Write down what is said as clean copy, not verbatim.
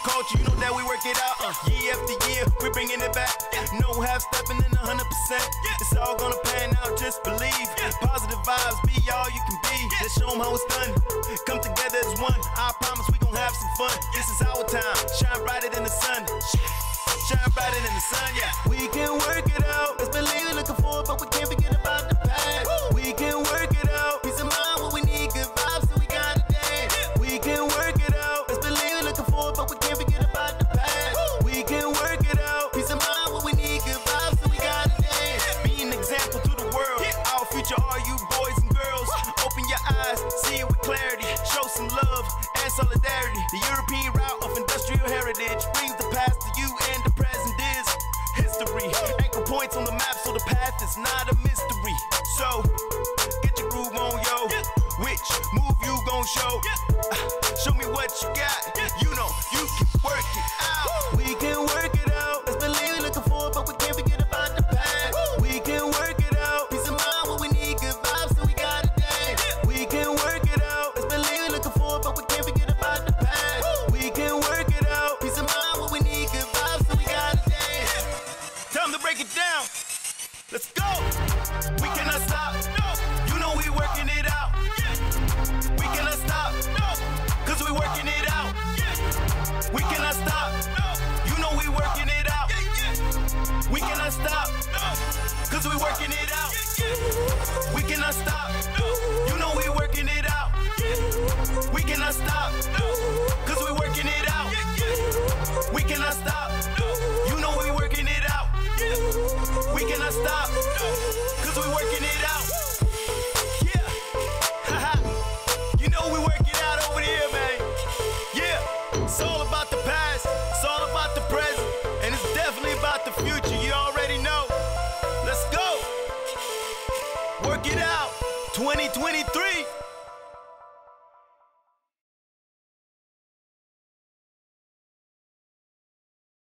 culture, you know that we work it out. Year after year, we're bringing it back. No half stepping in 100%. It's all gonna pan out, just believe. Positive vibes, be all you can be. Let's show them how it's done. Come together as one. I promise we gon' have some fun. This is our time. Shine brighter than the sun. Shine brighter than the sun, yeah. We can work it out. Let's believe it, looking forward, but we can't forget about the past. We can work it out. Peace of mind, what we need, good vibes, so we gotta dance. We can work it out. Let's believe it, looking forward, but we can't forget about the past. We can work it out. Peace of mind, what we need, good vibes, so we gotta dance. Be an example to the world. Our future are you boys and girls. Open your eyes, see it with clarity. Show some love and solidarity. The European route of industrial heritage brings the past to you and the present is history. Anchor points on the map so the path is not a mystery. So, get your groove on, yo. Which move you gon' show? Show me what you got. You know you can work it out. We can work it out. Let's believe it, looking forward, but we can't forget about the past. We can work it out. Peace of mind, what we need, good vibes, so we gotta dance. We can work it out. Let's believe it, looking forward, but we can't forget about the past. We can work it out. Peace of mind, what we need, good vibes, so we gotta dance. Time to break it down. Let's go. We cannot stop. You know we working it out. We cannot stop. Cause we working it out. We cannot stop. You know we working it out. We cannot stop. Cause we working it out. We cannot stop. You know we working it out. We cannot stop. Cause we working it out. We cannot stop. You know we working it out. We cannot stop. Cause we working it out.